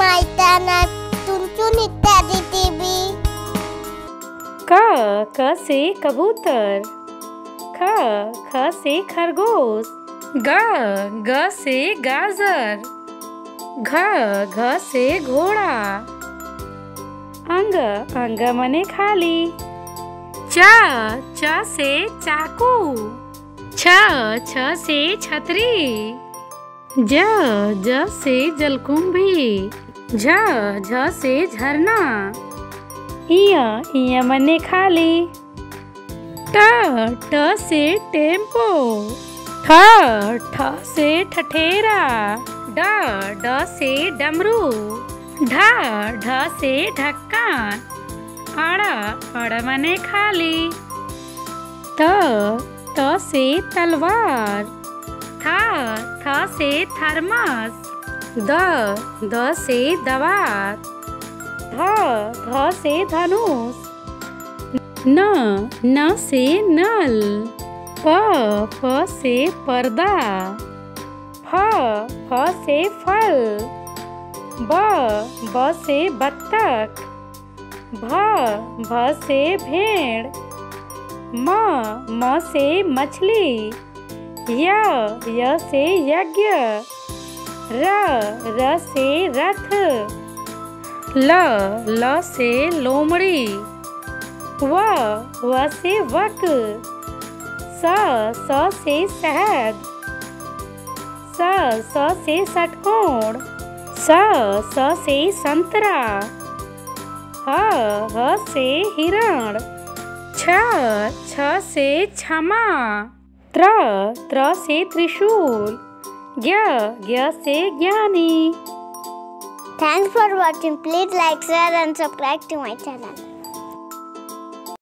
my channel ChunChun TV. का से कबूतर, ख से खरगोश, ग से गाजर, घ से घोड़ा, अंग मने खाली, च से चाकू, छ से छतरी, ज से जलकुंभी, झ से झरना, इय मने खाली, ट से टेम्पो, ठ से ठठेरा, ड से डमरू, ढ से ढक्कन, अड़ मने खाली, त से तलवार, थ से थर्मस, द से दवात, ध से धनुष, न से नल, प से पर्दा, फ से फल, ब से बत्तख, भ से भेड़, म से मछली, य से यज्ञ, र से रथ, ल से लोमड़ी, व से वक, स से शहद, स से षटकोण, स से संतरा, ह से हिरण, छ से क्षमा, त्र से त्रिशूल, ज्ञ से ज्ञानी। Thanks for watching. Please like, share and subscribe to my channel.